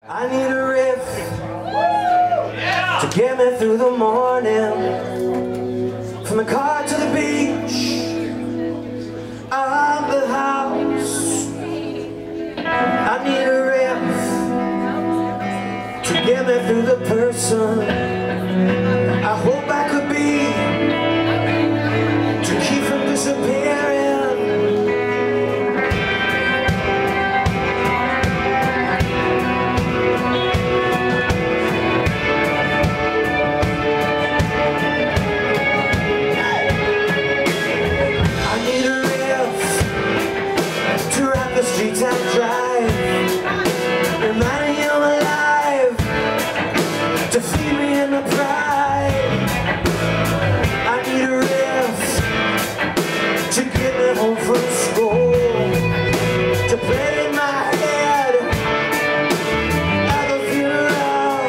I need a riff to get me through the morning, from the car to the beach, of the house. I need a riff to get me through the person I hope I could be, to keep from disappearing. The streets I drive, reminding you I'm alive, to feed me in the pride. I need a riff to get me home from school, to play in my head at the funeral.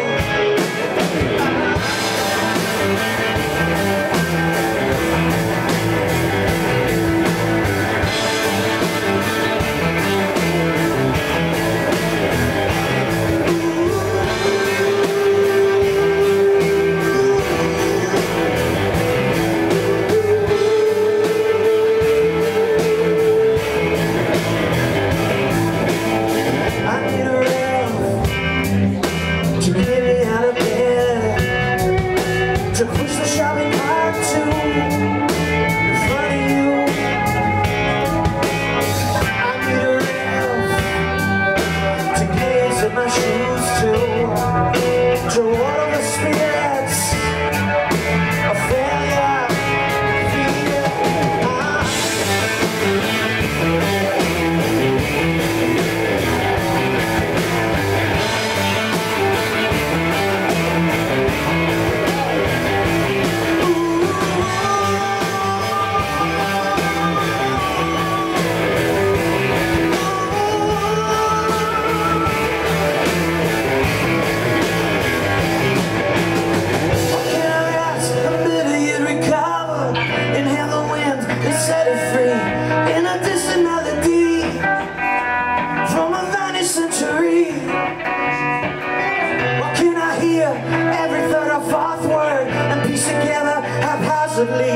To push the shopping cart to in front of you. I need a riff to gaze at my shoes to water the spirits of failure. Set it free in a distant melody from a vanished century. What can I hear? Every third or fourth word and piece together haphazardly.